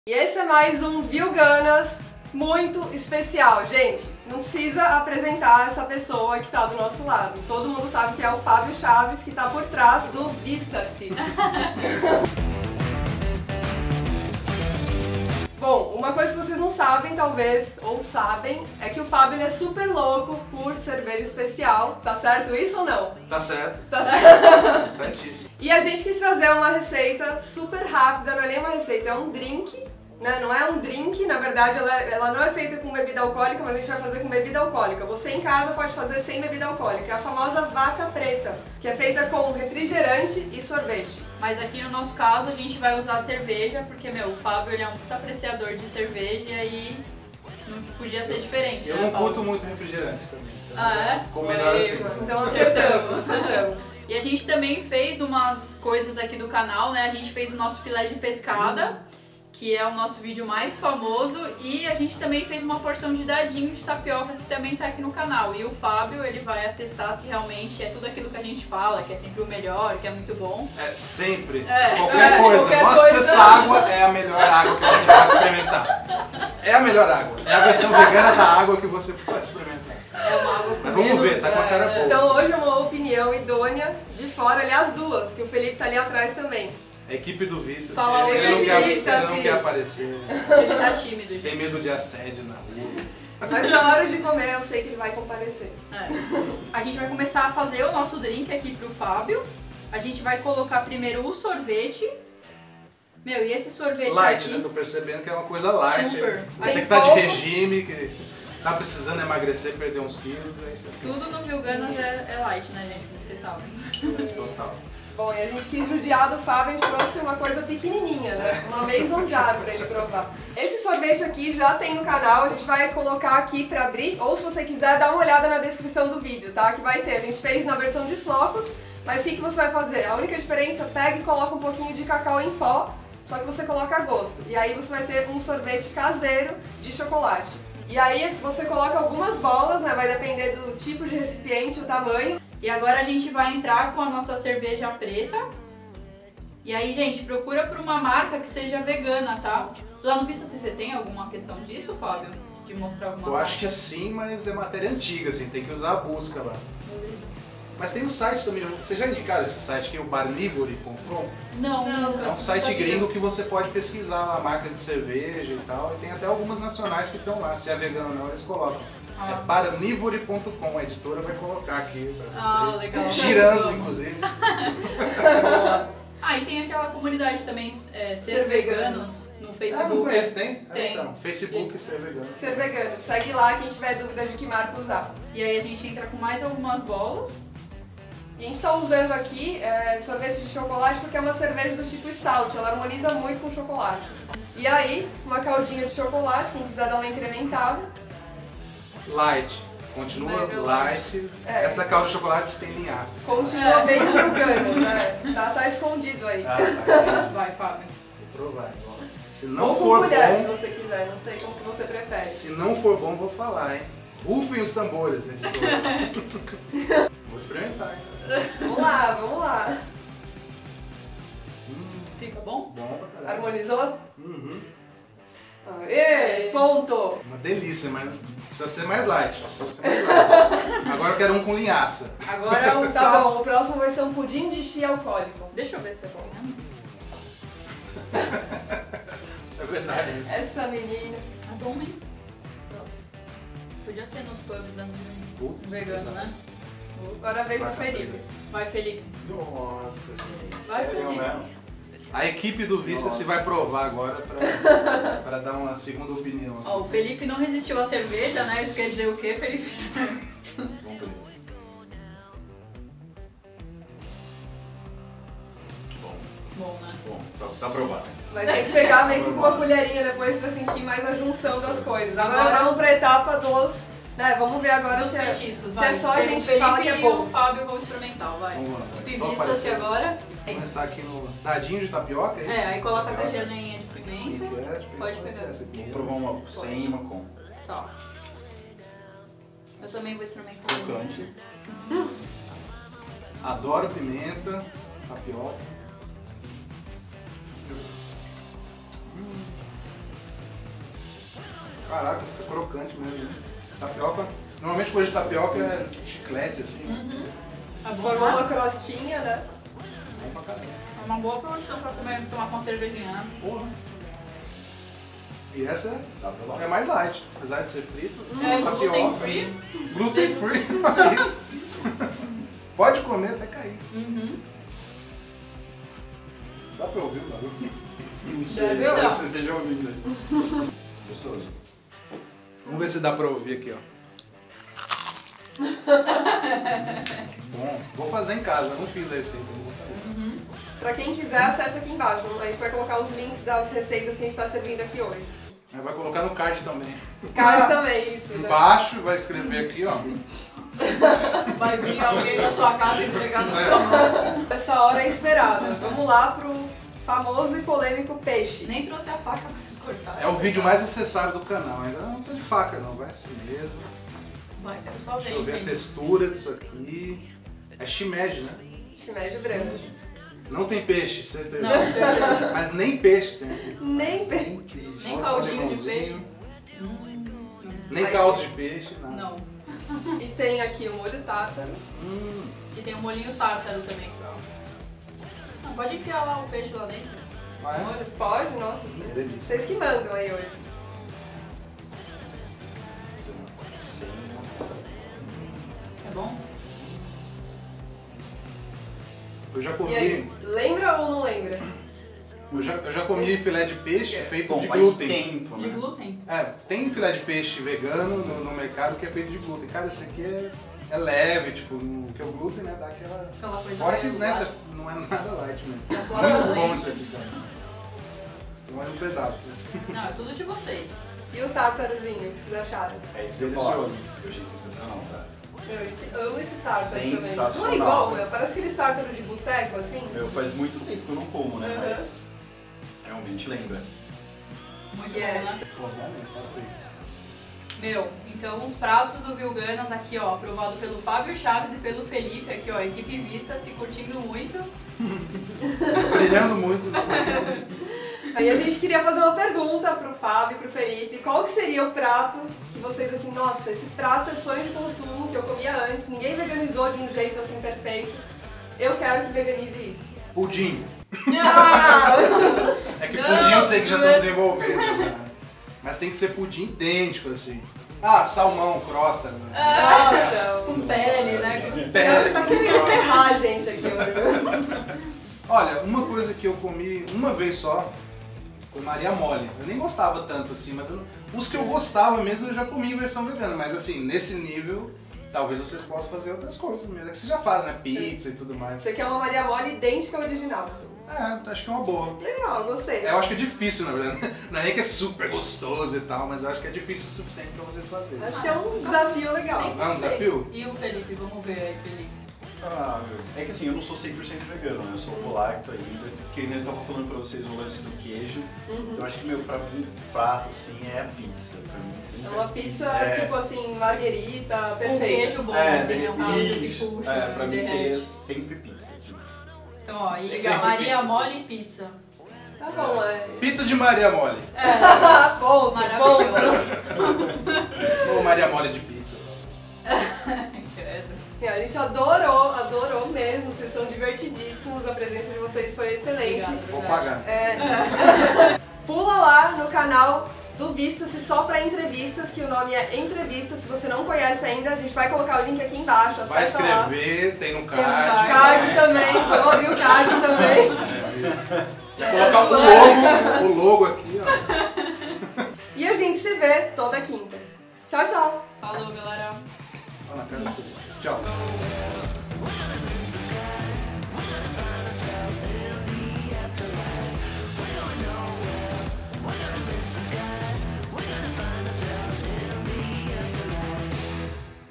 E esse é mais um Vilganas muito especial. Gente, não precisa apresentar essa pessoa que está do nosso lado. Todo mundo sabe que é o Fábio Chaves, que está por trás do Vista-se. Bom, uma coisa que vocês não sabem, talvez, ou sabem, é que o Fábio ele é super louco por cerveja especial. Tá certo isso ou não? Tá certo. Tá certo. Tá certíssimo. E a gente quis trazer uma receita super rápida, não é nem uma receita, é um drink, né? Não é um drink, na verdade ela não é feita com bebida alcoólica, mas a gente vai fazer com bebida alcoólica. Você em casa pode fazer sem bebida alcoólica, é a famosa vaca preta, que é feita com refrigerante e sorvete. Mas aqui no nosso caso a gente vai usar cerveja, porque, o Fábio ele é um puta apreciador de cerveja e aí não podia ser diferente, Eu né, não Fábio? curto muito refrigerante também. Então ficou Foi, melhor assim. Então acertamos. E a gente também fez umas coisas aqui do canal, né? A gente fez o nosso filé de pescada, que é o nosso vídeo mais famoso, e a gente também fez uma porção de dadinho de tapioca, que também tá aqui no canal. E o Fábio, ele vai atestar se realmente é tudo aquilo que a gente fala, que é sempre o melhor, que é muito bom. É sempre. É. Qualquer coisa. Qualquer Nossa, coisa. essa água é a melhor água que você pode experimentar. É a melhor água. É a versão vegana da água que você pode experimentar. É uma água com Mas vamos menos, ver, tá com a cara boa. Então hoje é uma opinião idônea de fora, aliás duas, que o Felipe tá ali atrás também. A equipe do Vista, Fala ele o não quer, Vista, ele não sim. quer aparecer. Ele tá tímido, Tem gente. medo de assédio na rua. Mas na hora de comer eu sei que ele vai comparecer. É. A gente vai começar a fazer o nosso drink aqui pro Fábio. A gente vai colocar primeiro o sorvete. E esse sorvete Light, aqui... né? Tô percebendo que é uma coisa light. Super. Você Aí que tá de pouco. regime, que tá precisando emagrecer, perder uns quilos, é isso aqui. Tudo no Vilganas é light, né, gente? Como vocês sabem. Total. Bom, e a gente quis judiar do Fábio, a gente trouxe uma coisa pequenininha, né? Uma mason jar pra ele provar. Esse sorvete aqui já tem no canal, a gente vai colocar aqui pra abrir, ou se você quiser, dá uma olhada na descrição do vídeo, tá? Que vai ter. A gente fez na versão de flocos, mas o que você vai fazer? A única diferença, pega e coloca um pouquinho de cacau em pó, só que você coloca a gosto. E aí você vai ter um sorvete caseiro de chocolate. E aí você coloca algumas bolas, né? Vai depender do tipo de recipiente, o tamanho. E agora a gente vai entrar com a nossa cerveja preta. E aí, gente, procura por uma marca que seja vegana, tá? Lá no Vista, se você tem alguma questão disso, Fábio? De mostrar algumas Eu acho que marcas? sim, mas é matéria antiga, assim, tem que usar a busca lá. Mas tem um site também, vocês já indicaram esse site aqui, o barnivore.com? Não, Não, É um site sabia. gringo que você pode pesquisar lá, marcas de cerveja e tal, e tem até algumas nacionais que estão lá, se é vegano ou não, eles colocam. Ah. É barnivore.com, a editora vai colocar aqui pra Ah, vocês. legal. Girando, Vamos. inclusive. Ah, e tem aquela comunidade também, Ser Ser Veganos, no Ah, não Facebook. conheço, tem? Tem. Então, Facebook Ser Vegano. Ser vegano. Segue lá quem tiver dúvida de que marca usar. E aí a gente entra com mais algumas bolas. E a gente está usando aqui sorvete de chocolate porque é uma cerveja do tipo stout, ela harmoniza muito com chocolate. E aí, uma caldinha de chocolate, quem quiser dar uma incrementada. Light. Continua Mega light. É. Essa calda de chocolate tem linhaça. Continua bem vegano, né? Tá escondido aí. Ah, tá, entendi. Vai, Fábio. Vou provar. Se não Ou com for colher, se bom, você quiser, não sei como que você prefere. se não for bom, vou falar, hein? Rufem os tambores, editor. Vou experimentar, hein? Vamos lá, vamos lá. Fica bom? Bom pra caralho. Harmonizou? Uhum. Aê, ponto! Uma delícia, mas precisa ser mais light. Precisa ser mais light. Agora eu quero um com linhaça. Agora o Tá bom, o próximo vai ser um pudim de chia alcoólico. Deixa eu ver se é bom, né? É verdade isso. Essa menina. É bom, hein? Nossa. Podia ter nos pubs da Putz. vegano, né? Agora a vez do Vai, Felipe. Vai, Felipe. Nossa, gente. Vai, Sério Felipe. mesmo? A equipe do Vista Nossa. se vai provar agora pra dar uma segunda opinião. Ó, o Felipe não resistiu à cerveja, né? Isso quer dizer o quê, Felipe? Vamos ver. Bom, Bom, né? bom, tá aprovado. Mas tem que pegar meio que com uma colherinha depois pra sentir mais a junção das coisas. Agora vamos pra etapa dos... Né, vamos ver agora Os se é, petiscos, se vai. é só a O gente Felipe fala que é e bom. o Fábio vão experimentar, vai. Vamos lá. Tô Vista-se aparecendo. agora. Vou começar aqui no dadinho de tapioca, é isso? É, aí coloca a Tapioca. cajaninha de pimenta. Pode pegar. Vou provar uma sem e uma com. Tá. Eu também vou experimentar. Crocante. Adoro pimenta, tapioca. Caraca, fica crocante mesmo. Né? Tapioca, normalmente coisa de tapioca é chiclete, assim. Formou uma crostinha, né? Bom pra caramba. É uma boa promoção pra comer, tomar com uma cervejinha, né? Porra. E essa Dá pra lá. é mais light, apesar de ser frito. É tapioca. gluten free. Gluten free, olha isso. Pode comer até cair. Dá pra ouvir o barulho? Não sei, Deve espero dar. que vocês estejam ouvindo aí. Gostoso. Vamos ver se dá pra ouvir aqui, ó. Bom, vou fazer em casa, eu não fiz a receita, não vou fazer. Pra quem quiser, acessa aqui embaixo. A gente vai colocar os links das receitas que a gente tá servindo aqui hoje. Aí vai colocar no card também. Card também, isso. Já. Embaixo vai escrever aqui, ó. Vai vir alguém na sua casa entregar no seu mão. Essa hora é esperada. Vamos lá pro famoso e polêmico peixe. Nem trouxe a faca pra escortar. É o vídeo mais acessado do canal. Ainda não tô de faca não, vai assim mesmo. Vai, quero só ver, Deixa eu ver a gente. textura disso aqui. É shimeji, né? Shimeji branco. Não tem peixe, certeza. Não, certeza. Mas nem peixe tem aqui. Nem peixe. Nem peixe. Nem Olha o caldinho de limãozinho. peixe. Nem Mas- caldo de peixe, nada. Não. E tem aqui o molho tártaro. E tem um molhinho tártaro também. Não, pode enfiar lá o peixe lá dentro. Ah, é? Molho, pode? Nossa, Delícia. vocês que mandam aí hoje. Sim. É bom? Eu já E comi, aí, lembra ou não lembra? eu já comi filé de peixe feito Bom, de faz glúten. tempo, De né? glúten. É, tem filé de peixe vegano no mercado que é feito de glúten. Cara, esse aqui é leve, tipo, que o glúten, né, dá aquela... Aquela coisa Fora que meio nessa lá. não é nada light mesmo. Da flora Muito bom da isso lente. aqui, cara. Tem mais um pedaço, né? Não, é tudo de vocês. E o tártarozinho, o que vocês acharam? É isso que eu ia Delicioso. falar. Eu achei sensacional, tá? Meu, a gente ama esse tártaro também. Não é Sensacional. igual, meu. Parece aqueles tártaros de boteco, assim. Faz muito tempo que eu não como, né? Uhum. Mas realmente lembra. Muito Yes. bom, né? Pô, realmente, tá por aí. Meu, então os pratos do Vilganas aqui, ó, aprovado pelo Fábio Chaves e pelo Felipe, aqui, ó, equipe vista, se curtindo muito. Brilhando muito. Aí a gente queria fazer uma pergunta pro Fábio e pro Felipe. Qual que seria o prato que vocês, assim, nossa, esse prato é sonho de consumo, que eu comia antes, ninguém veganizou de um jeito, assim, perfeito. Eu quero que veganize isso. Pudim. Ah! É que Não, pudim eu sei que já não estão é- desenvolvendo, né? Mas tem que ser pudim idêntico, assim. Ah, salmão, crosta. Né? Nossa! Com pele, né? Com Pele, Tá querendo ferrar a gente aqui hoje. Olha, uma coisa que eu comi uma vez só foi Maria Mole. Eu nem gostava tanto assim, mas os que eu gostava mesmo eu já comi em versão vegana. Mas assim, nesse nível, talvez vocês possam fazer outras coisas mesmo. É que você já faz, né? Pizza e tudo mais. Isso aqui é uma Maria Mole idêntica ao original, assim. É, acho que é uma boa. Legal, gostei. Eu acho que é difícil, na verdade. Não é nem que é super gostoso e tal, mas eu acho que é difícil o suficiente pra vocês fazerem. Acho que é um desafio legal. Nem É um pensei. desafio? E o Felipe, vamos ver aí, Felipe. Ah, meu. É que assim, eu não sou 100% vegano, né? Eu sou lacto ainda. Porque ainda tava falando pra vocês o lance do queijo. Então acho que, meu, pra mim, o prato, assim, é a pizza. Pra mim, sempre É uma pizza, É. tipo assim, marguerita, Com perfeita. queijo bom, assim, um caldo de isso. puxa, É, pra mim derrete. seria sempre pizza. Então, ó, e Sempre Maria pizza, Mole pizza. e pizza. Tá bom, é. Pizza de Maria Mole. Ah, ponto, ponto. Maravilhoso. Ou Maria Mole de pizza. Credo. A gente adorou mesmo. Vocês são divertidíssimos. A presença de vocês foi excelente. Obrigada. Vou pagar. Pula lá no canal do Vista-se só pra entrevistas, que o nome é Entrevistas. Se você não conhece ainda, a gente vai colocar o link aqui embaixo. Vai Acessa lá. escrever, tem no no card. card. Card também, vamos abrir o card também. Colocar o logo aqui, ó. E a gente se vê toda quinta. Tchau, tchau. Falou, galera. Ó na cara do Felipe. Tchau.